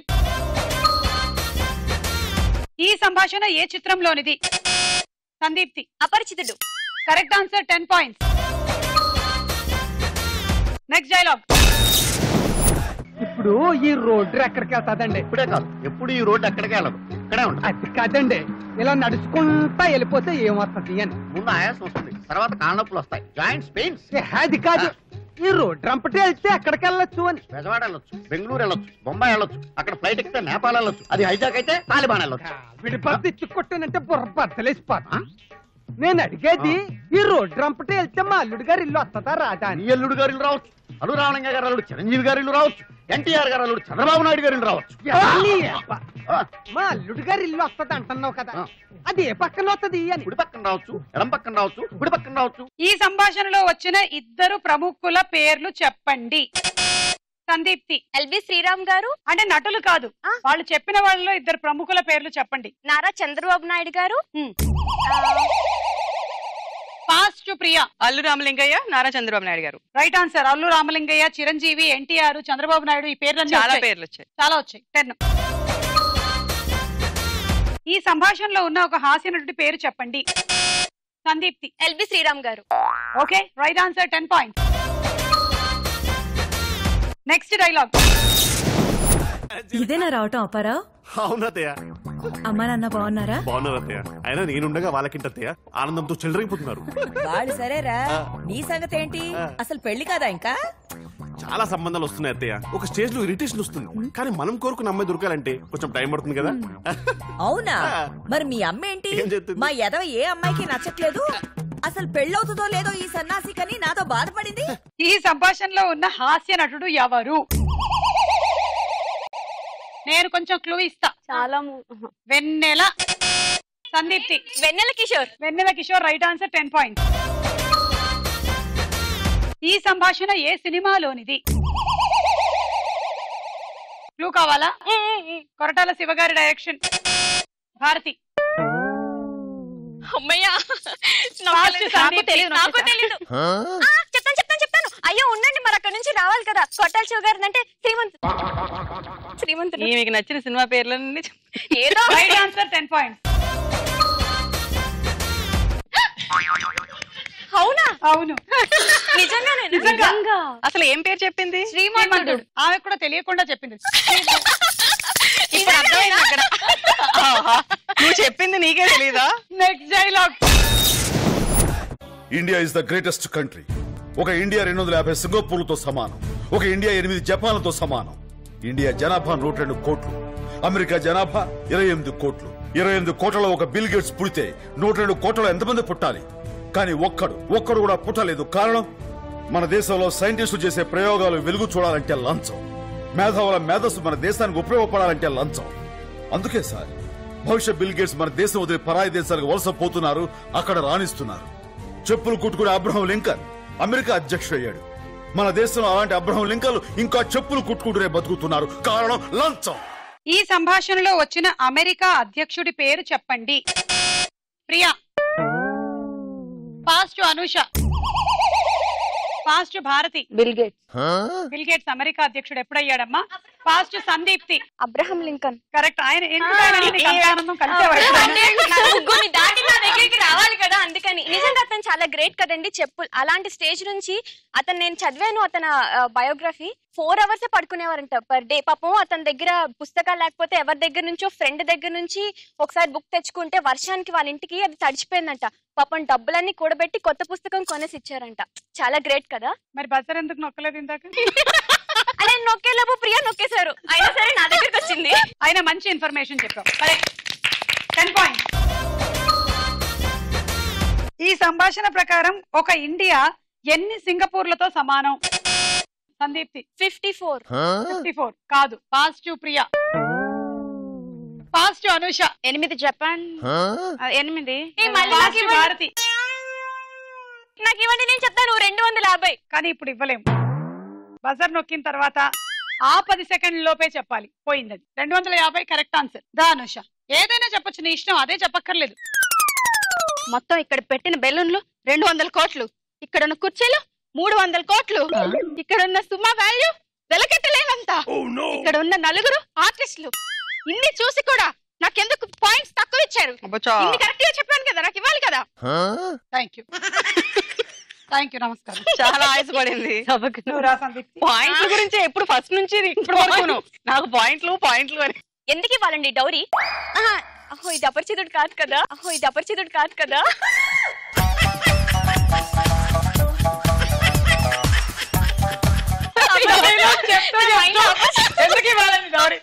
ఈ సంభాషణ ఏ చిత్రంలోనిది? Sandeepthi. Aparichitudu. Correct answer 10 points. Next dialogue. ఇప్పుడు ఈ రోడ్డు ఎక్కడికి వెళ్తాదండి? ఇప్పుడే కాదు, ఎప్పుడు ఈ రోడ్డు ఎక్కడికి వెళ్ళదు, ఇక్కడే ఉంటుంది. అది కాదండి, ఇలా నడుచుకుంటా వెళ్ళిపోతే ఏమొస్తుంది అని. ముందు ఆయాసం వస్తుంది, తర్వాత కాళ్ళ నొప్పులు వస్తాయి, జాయింట్స్ పెయిన్స్. అది కాదు, ఈ రోడ్డు రంపటి వెళ్తే ఎక్కడికి వెళ్ళొచ్చు అని. బెజవాడ వెళ్ళొచ్చు, బెంగళూరు వెళ్ళొచ్చు, బొంబాయి వెళ్ళొచ్చు, అక్కడ ఫ్లైట్ ఎక్కితే నేపాల్ వెళ్ళొచ్చు, అది హైజాక్ అయితే తాలిబాన్ వెళ్ళొచ్చు. విడిపడి ఇచ్చుకొట్టానంటే బుర్ర బద్దలేసిపోతా. నేను అడిగేది ఈ రోడ్డు రంపటి వెళ్తే మా అల్లుడు గారు ఇల్లు వస్తుందా రాదా? నీ అల్లుడు గారు ఇల్లు రావచ్చు, అల్లు రామలింగ గారు అల్లుడు చిరంజీవి గారు ఇల్లు రావచ్చు, ఎన్టీఆర్ గారు అల్లుడు చంద్రబాబు నాయుడు గారు ఇల్లు రావచ్చు. మా అల్లుడు గారు ఇల్లు వస్తుంది అంటున్నావు కదా, అది ఏ పక్కన వస్తుంది అని. కుడి పక్కన రావచ్చు, ఎడం పక్కన రావచ్చు, కుడి పక్కన రావచ్చు. ఈ సంభాషణలో వచ్చిన 2 ప్రముఖుల పేర్లు చెప్పండి. సందీప్తి. ఎల్బి శ్రీరామ్ గారు. అంటే నటులు కాదు, వాళ్ళు చెప్పిన వాళ్ళలో 2 ప్రముఖుల పేర్లు చెప్పండి. Nara Chandrababu Naidu garu. Fast Priya. Allu Ramalingaiah, Nara Chandrababu Naidu garu. Right answer. Allu Ramalingaiah, Chiranjeevi, NTR, Chandrababu Naidu, ఈ పేర్లు చాలా పేర్లు వచ్చాయి. చాలా వచ్చాయి. 10. ఈ సంభాషణలో ఉన్న ఒక హాస్య నటుడి పేరు చెప్పండి. Sandeepti. L B Sriram garu. Okay, right answer 10 points. Next dialogue. ఇదేనా రావటం అప్పారావు? అవునతయ్య. అమ్మా నాన్న బాగున్నారా? బాగున్నారతయ్య. అయినా నేనుండగా వాళ్ళకింటత్తయ్య ఆనందంతో చెలరైపోతున్నారు. వాళ్ళు సరేరా, నీ సంగతి ఏంటి? అసలు పెళ్లి కాదా ఇంకా? చాలా సంబంధాలు వస్తున్నాయి అత్తయ్య. ఒక స్టేజ్ లో ఇరిటేషన్ వస్తుంది, కానీ మనం కోరుకున్న అమ్మాయి దొరకాలంటే కొంచెం టైం పడుతుంది కదా. అవునా? మరి మీ అమ్మ ఏంటి? మా ఎదవ ఏ అమ్మాయికి నచ్చట్లేదు, అసలు పెళ్ళవుతుందో లేదో ఈ సన్నాసికని నాతో బాధపడింది. ఈ సంభాషణలో ఉన్న హాస్య నటుడు ఎవరు? నేను కొంచెం క్లూ ఇస్తా. చాలా. Vennela. Sandeepthi. Vennela Kishore. Vennela Kishore, right answer 10 points. ఈ సంభాషణ ఏ సినిమాలోనిది? క్లూ కావాలా? కొరటాల శివగారి డైరెక్షన్. భారతి. అమ్మయ్యా చెప్తాను. అయ్యో ఉండండి, మరి అక్కడ నుంచి రావాలి కదా. కొట్టాల శివ గారు అంటే శ్రీమంతుడు. మీకు నచ్చిన సినిమా పేర్లన్నీ ఏదో. Right answer 10 points. అవునా? అవును, నిజంగా. అసలు ఏం పేరు చెప్పింది? శ్రీమంతుడు. ఆమె కూడా తెలియకుండా చెప్పింది. ఇప్పుడు అర్థమైంది అక్కడ. నువ్వు చెప్పింది నీకే తెలీదా? Next dialogue. India is the greatest country. ఒక ఇండియా 250 సింగపూర్లతో సమానం. ఒక ఇండియా 8 జపాన్లతో సమానం. ఇండియా జనాభా 102 కోట్లు. అమెరికా జనాభా 28 కోట్లు. 28 కోట్లలో ఒక బిల్ గేట్స్ పుడితే 102 కోట్లలో ఎంతమంది పుట్టాలి? కానీ ఒక్కడు కూడా పుట్టలేదు. కారణం, మన దేశంలో సైంటిస్టులు చేసే ప్రయోగాలు వెలుగు చూడాలంటే లంచం. మేధావుల మేధస్సు మన దేశానికి ఉపయోగపడాలంటే లంచం. అందుకే సార్ భవిష్యత్ బిల్ గేట్స్ మన దేశం వదిలి పరాయి దేశాలకు వలస పోతున్నారు, అక్కడ రాణిస్తున్నారు. చెప్పులు కుట్టుకునే అబ్రహం లింకన్ అమెరికా అధ్యక్షుడు అయ్యాడు. మన దేశంలో అలాంటి అబ్రహం లింకన్లు ఇంకా చెప్పులు కుట్టుకుంటూనే బతుకుతున్నారు. కారణం లంచం. ఈ సంభాషణలో వచ్చిన అమెరికా అధ్యక్షుడి పేరు చెప్పండి. Priya. Fast Anusha. Fast Bharathi. Bill Gates. Bill Gates America అధ్యక్షుడు ఎప్పుడయ్యాడమ్మా? Fast Sandeepthi. Abraham Lincoln. Correct. ఆయన రావాలి కదా, అందుకని. నిజంగా అతను చాలా గ్రేట్ కదండి. చెప్పులు అలాంటి స్టేజ్ నుంచి అతను, నేను చదివాను అతను బయోగ్రఫీ, 4 hours పడుకునేవారంట పర్ డే. పాపం అతని దగ్గర పుస్తకాలు లేకపోతే ఎవరి దగ్గర నుంచో ఫ్రెండ్ దగ్గర నుంచి ఒకసారి బుక్ తెచ్చుకుంటే వర్షానికి వాళ్ళ ఇంటికి అది తడిచిపోయిందంట. పాపం డబ్బులన్నీ కూడబెట్టి కొత్త పుస్తకం కొనేసి ఇచ్చారంట. చాలా గ్రేట్ కదా. మరి బజర్ ఎందుకు నొక్కలేదు ఇందాక? అదే నొక్కేలోపు ప్రియా నొక్కేశారు, అయినా సరే నా దగ్గరికి వచ్చింది. ఆయన మంచి ఇన్ఫర్మేషన్ చెప్పావు. కరెక్ట్. 10 పాయింట్స్. ఈ సంభాషణ ప్రకారం ఒక ఇండియా ఎన్ని సింగపూర్లతో సమానం? సందీప్తి. 54. 54 కాదు. Positive Priya. Positive Anusha. 8 Japan. 8. Positive Bharathi. నాకు ఇవ్వండి, నేను చెప్తాను. 250. కానీ ఇప్పుడు ఇవ్వలేము. బజర్ నొక్కిన తర్వాత ఆ 10 సెకండ్ల లోపే చెప్పాలి. పోయింది అది. 250 కరెక్ట్ ఆన్సర్. దా అనూష, ఏదైనా చెప్పొచ్చు, నీ ఇష్టం. అదే చెప్పక్కర్లేదు. మొత్తం ఇక్కడ పెట్టిన బెలూన్లు 200 కోట్లు. ఇక్కడ ఉన్న కుర్చీలు 300 కోట్లు. ఇక్కడ ఉన్న సుమా వాల్యూ వెలకెట్టలేనంత. ఇక్కడ ఉన్న 4 ఆర్టిస్టులు. ఇన్ని చూసి కూడా నాకెందుకు పాయింట్స్ తక్కువ ఇచ్చారు? ఇన్ని కరెక్ట్ గా చెప్పాను కదా, నాకు ఇవ్వాలి కదా. Thank you. థ్యాంక్ యూ, నమస్కారం. చాలా ఆయాసపడింది. పాయింట్ల గురించి ఎప్పుడు ఫస్ట్ నుంచి ఇప్పుడు వరకు నాకు పాయింట్లు అని. ఎందుకు ఇవ్వాలండి డౌరీ? ఇది అపరిచితుడు కాదు కదా. ఎందుకు ఇవ్వాలండి డౌరీ?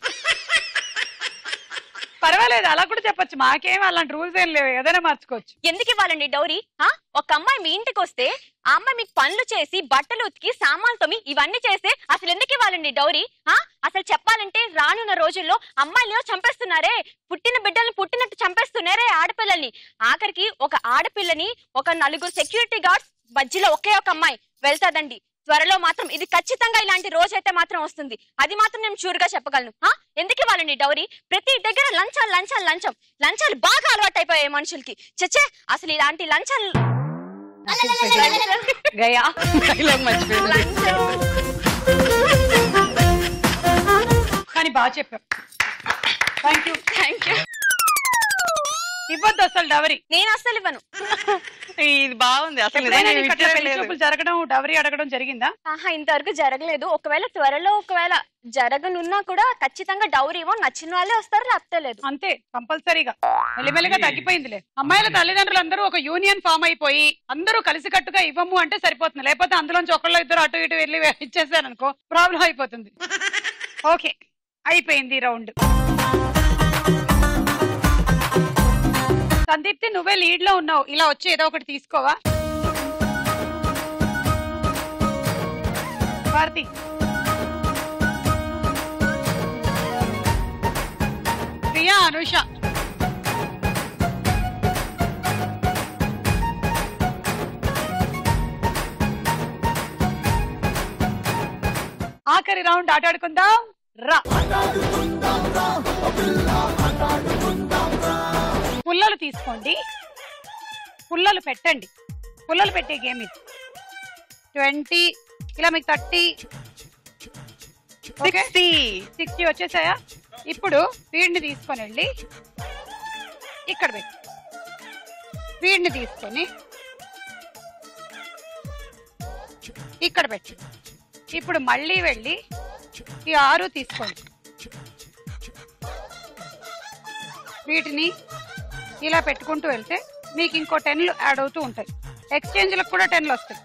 పర్వాలేదు, అలా కూడా చెప్పొచ్చు. మాకేం అలాంటి రూల్స్ ఏం లేవు, ఏదైనా మార్చుకోవచ్చు. ఎందుకు ఇవ్వాలండి డౌరీ? ఒక అమ్మాయి మీ ఇంటికి వస్తే ఆ అమ్మాయి మీకు పనులు చేసి, బట్టలు ఉతికి, సామాన్లు తోమి ఇవన్నీ చేస్తే అసలు ఎందుకు ఇవ్వాలండి డౌరీ? అసలు చెప్పాలంటే రానున్న రోజుల్లో అమ్మాయిలు చంపేస్తున్నారే, పుట్టిన బిడ్డల్ని పుట్టినట్టు చంపేస్తున్నారే ఆడపిల్లల్ని. ఆఖరికి ఒక ఆడపిల్లని ఒక 4 సెక్యూరిటీ గార్డ్స్ మధ్యలో ఒకే ఒక అమ్మాయి వెళ్తాదండి. త్వరలో మాత్రం ఇది ఖచ్చితంగా ఇలాంటి రోజైతే మాత్రం వస్తుంది. అది మాత్రం నేను షూర్గా చెప్పగలను. ఎందుకు ఇవ్వాలండి డౌరీ? ప్రతి దగ్గర లంచాలు బాగా అలవాటు అయిపోయాయి మనుషులకి. చచ్చే, అసలు ఇలాంటి లంచాలు కానీ బాగా చెప్పావు. Thank you. ఇవ్వద్దు అసలు డవరీ. నేను అసలు ఇవ్వను. ఇది బాగుంది. అసలు చూపులు జరగడం, డవరీ అడగడం జరిగిందా? ఇంతవరకు జరగలేదు. త్వరలో ఒకవేళ జరగనున్నా కూడా ఖచ్చితంగా డౌరీ ఇవ్వం. నచ్చిన వాళ్ళే వస్తారు, లేకపోతే లేదు. అంతే, కంపల్సరీగా. మెల్లిమెల్లిగా తగ్గిపోయిందిలే. అమ్మాయిల తల్లిదండ్రులు అందరూ ఒక యూనియన్ ఫామ్ అయిపోయి అందరూ కలిసికట్టుగా ఇవ్వము అంటే సరిపోతుంది. లేకపోతే అందులోంచి ఒకళ్ళు ఇద్దరు అటు ఇటు వెళ్ళి ఇచ్చేసారనుకో ప్రాబ్లం అయిపోతుంది. ఓకే, అయిపోయింది రౌండ్. సందీప్తి, నువ్వే లీడ్ లో ఉన్నావు. ఇలా వచ్చి ఏదో ఒకటి తీసుకోవా? భారతి. ప్రియా, అనూష. ఆఖరి రౌండ్ ఆటాడుకుందాం రా. పుల్లలు తీసుకోండి, పుల్లలు పెట్టండి. పుల్లలు పెట్టే గేమ్ ఇది. 20 ఇలా మీకు 30 60 వచ్చేసాయా? ఇప్పుడు వీడిని తీసుకొని వెళ్ళి ఇక్కడ పెట్టి, వీడిని తీసుకొని ఇక్కడ పెట్టి, ఇప్పుడు మళ్ళీ వెళ్ళి ఈ 6 తీసుకోండి, వీటిని ఇలా పెట్టుకుంటూ వెళ్తే మీకు ఇంకో 10లు యాడ్ అవుతూ ఉంటాయి. ఎక్స్చేంజ్లకు కూడా 10లు వస్తాయి.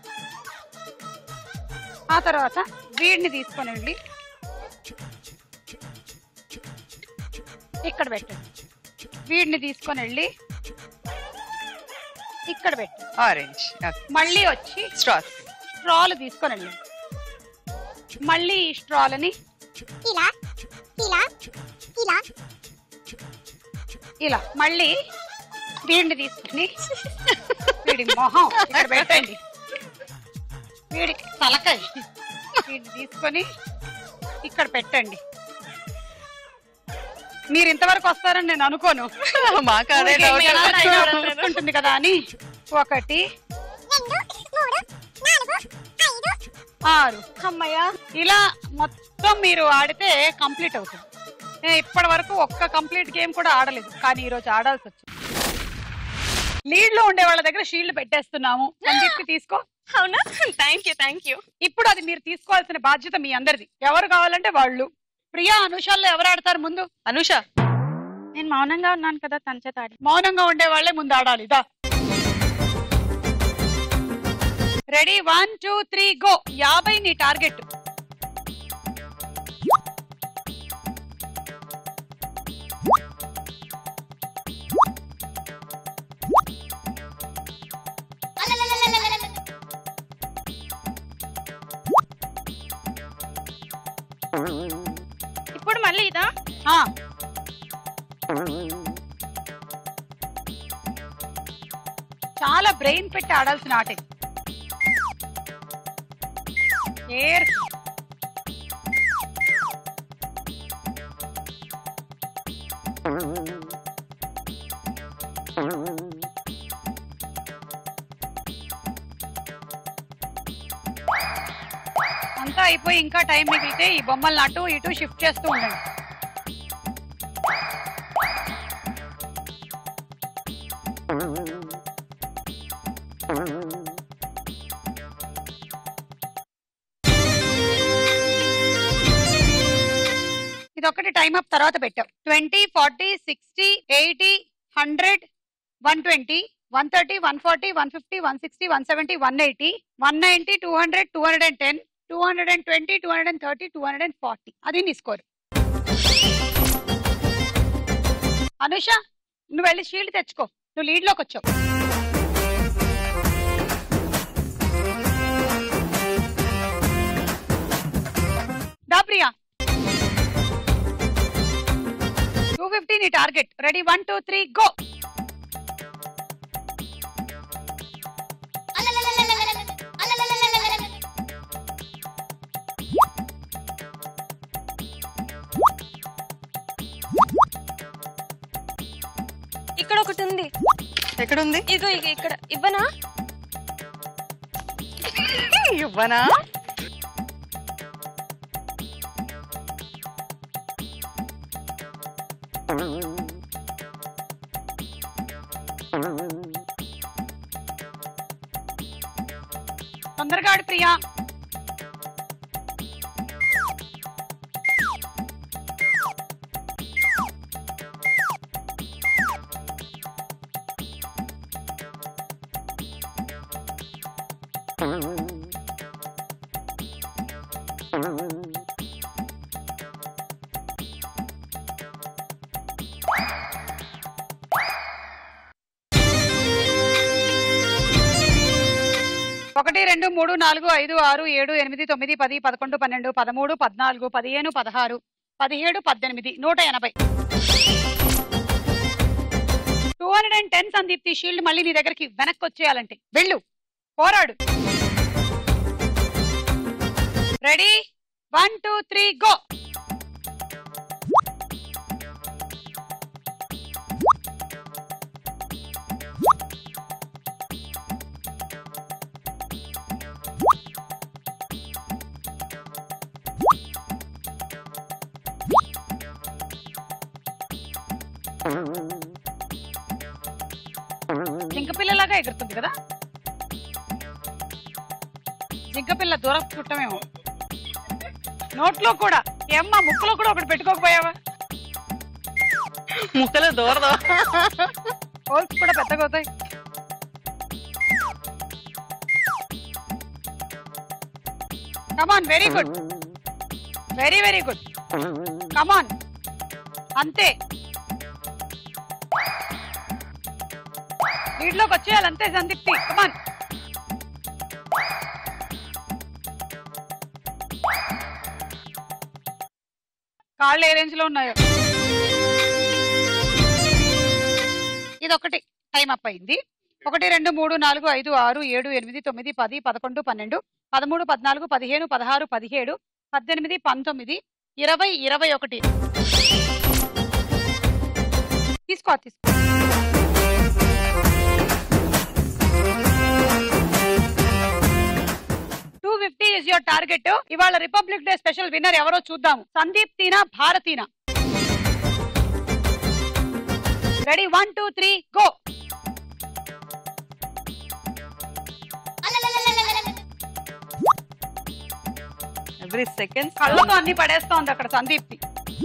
ఆ తర్వాత వీడిని తీసుకొని వెళ్ళి ఇక్కడ పెట్టండి, వీడిని తీసుకొని వెళ్ళి ఇక్కడ పెట్టండి. ఆరెంజ్. మళ్ళీ వచ్చి స్ట్రాలు తీసుకొని వెళ్ళండి. మళ్ళీ ఈ స్ట్రాలని ఇలా ఇలా ఇలా ఇలా మళ్ళీ వీడిని తీసుకుని వీడి మొహం ఇక్కడ పెట్టండి, వీడి తలకాయ వీడిని తీసుకొని ఇక్కడ పెట్టండి. మీరు ఇంతవరకు వస్తారని నేను అనుకోను, ఉంటుంది కదా అని. 1 2 3 4 5 6 అమ్మయ్యా. ఇలా మొత్తం మీరు ఆడితే కంప్లీట్ అవుతుంది. నేను ఇప్పటి వరకు ఒక్క కంప్లీట్ గేమ్ కూడా ఆడలేదు, కానీ ఈ రోజు ఆడాల్సి వచ్చింది. లీడ్ లో ఉండే వాళ్ళ దగ్గర షీల్డ్ పెట్టేస్తున్నాము అని చెప్పి తీసుకో. అవునా? Thank you. ఇప్పుడు అది మీరు తీసుకోవాల్సిన బాధ్యత మీ అందరిది. ఎవరు కావాలంటే వాళ్ళు. ప్రియా, అనుషాల్లో ఎవరు ఆడతారు ముందు? అనుష. నేను మౌనంగా ఉన్నాను కదా, తన చేత ఆడి. మౌనంగా ఉండే వాళ్ళే ముందు ఆడాలి. దా రెడీ 1 2 3 గో. 50 నీ టార్గెట్. ఇప్పుడు మళ్ళీ ఇదా? చాలా బ్రెయిన్ పెట్టి ఆడాల్సిన ఆట. అంతా అయిపోయి ఇంకా టైం మిగిలితే ఈ బొమ్మల్ని అటు ఇటు షిఫ్ట్ చేస్తూ ఉండండి. ఇదొకటి టైం అప్ తర్వాత పెట్టాం. 20 40 60 80 100 120 130 140 150 160 170 180 190 200 210 220 230 240. అది నీ స్కోర్. అనుష, నువ్వు వెళ్ళి షీల్డ్ తెచ్చుకో, నువ్వు లీడ్ లోకి వచ్చావు. దా ప్రియా. 250 నీ టార్గెట్. Ready 1 2 3 go. ఇక్కడ ఒకటి ఉంది. ఎక్కడుంది? ఇగో ఇక్కడ. ఇవ్వనా? ఇవ్వనా? తొందరగా ఆడు ప్రియా. ఒకటి 2 3 4 5 6 7 8 9 10 11 12 13 14 15 16 17 18 180. 210 సందీప్తి. షీల్డ్ మళ్ళీ నీ దగ్గరికి వెనక్కి వచ్చేయాలంటే వెళ్ళు, పోరాడు. Ready 1 2 3 go. జింకపిల్లలాగా ఎగురుతుంది కదా. జింకపిల్ల దూరం చుట్టమేమో. నోట్లో కూడా ఏమ్మా ముక్కులో కూడా ఒకటి పెట్టుకోకపోయావా? ముక్కలో దూరదా? హోల్స్ కూడా పెద్దగా అవుతాయి. Come on, very good, very very good. Come on, అంతే. నీటిలోకి వచ్చేయాలి అంతే సందీప్తి. కమాన్. కాళ్ళు ఏ రేంజ్ లో ఉన్నాయో. ఇది ఒకటి టైం అప్ అయింది. 1 2 3 4 5 6 7 8 9 10 11 12 13 14 15 16 17 18 19 20 21. తీసుకో తీసుకో. 250 is your target. ఇవాళ రిపబ్లిక్ డే స్పెషల్ విన్నర్ ఎవరో చూద్దాము. సందీప్ తీనా, భారతీనా? Ready, 1 2 3 go. ఎవ్రీ సెకండ్ కళ్ళతో అన్ని పడేస్తా ఉంది అక్కడ సందీప్తి.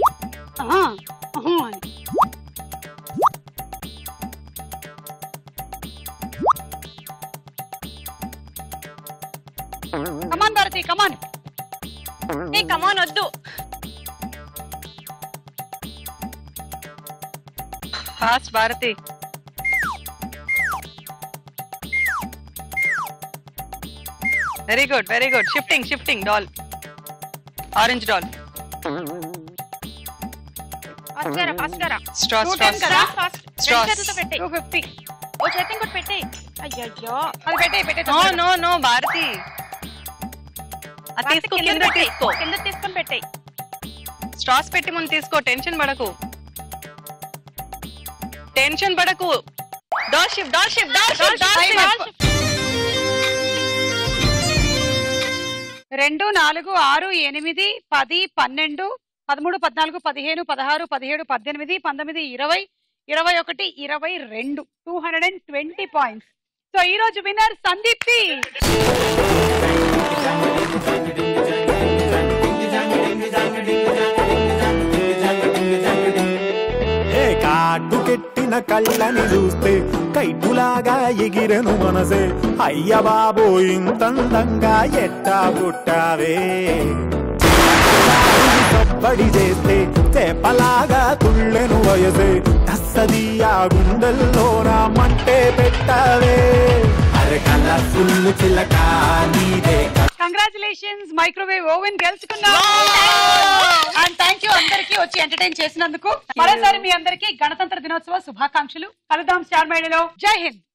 కమాన్ భారతి, కమాన్. ఏ కమాన్ వద్దు. Fast Bharathi. Very good, very good. Shifting shifting. Doll, orange doll. Straw straw straw. 250. ఓ చేతి ఇంకోటి పెట్టేయి. అయ్యో అది పెట్టే. నో నో నో భారతి, అది తీసుకో, కింద తీసుకో. కింద తీసుకొని పెట్టేయి. స్ట్రాస్ పెట్టి ముందు తీసుకో. టెన్షన్ పడకు, టెన్షన్ పడకు. Doll shift, doll shift, doll shift, doll shift. 2 4 6 8 10 12 13 14 15 16 17 18 19 20 21 22 220 points. So ఈ రోజు విన్నర్ సందీప్తి. కాటుకెట్టిన కళ్ళని చూస్తే కైటులాగా ఎగిరెను మనసే. అయ్య బాబో ఇంతందంగా ఎట్టా పుట్టావే. సబ్బడి చేస్తే చేపలాగా తుళ్ళెను వయసే. తస్సదియా గుండెల్లో నా మంటే పెట్టావే. అరే కలర్ఫుల్ చిలక నీదే. కంగ్రాచులేషన్స్, మైక్రోవేవ్ ఓవెన్ గెలుచుకున్నావు. అండ్ థ్యాంక్ యూ అందరికీ వచ్చి ఎంటర్టైన్ చేసినందుకు. మరోసారి మీ అందరికీ గణతంత్ర దినోత్సవ శుభాకాంక్షలు. కలుద్దాం స్టార్ మేళలో. జై హింద్.